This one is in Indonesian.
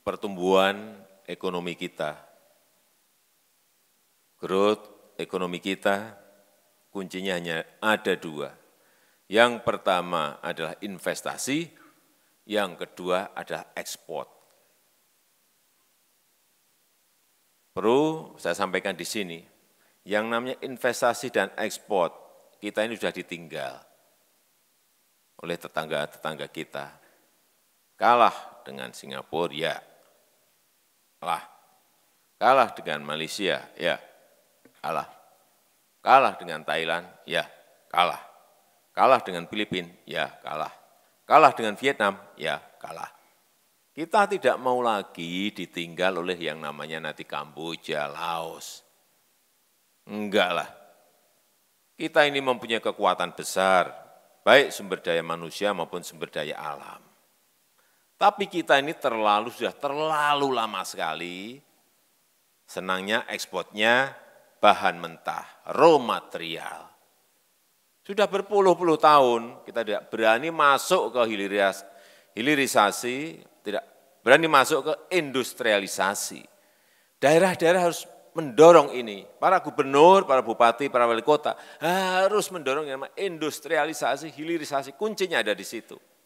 pertumbuhan ekonomi kita, growth ekonomi kita, kuncinya hanya ada dua. Yang pertama adalah investasi, yang kedua adalah ekspor. Perlu saya sampaikan di sini, yang namanya investasi dan ekspor, kita ini sudah ditinggal oleh tetangga-tetangga kita. Kalah dengan Singapura, ya. Kalah dengan Malaysia, ya. Kalah dengan Thailand, ya. Kalah dengan Filipina, ya kalah. Kalah dengan Vietnam, ya kalah. Kita tidak mau lagi ditinggal oleh yang namanya nanti Kamboja, Laos. Enggak lah. Kita ini mempunyai kekuatan besar, baik sumber daya manusia maupun sumber daya alam. Tapi kita ini sudah terlalu lama sekali, senangnya ekspornya bahan mentah, raw material. Sudah berpuluh-puluh tahun kita tidak berani masuk ke hilirisasi, tidak berani masuk ke industrialisasi. Daerah-daerah harus mendorong ini. Para gubernur, para bupati, para wali kota harus mendorong yang namanya industrialisasi, hilirisasi. Kuncinya ada di situ.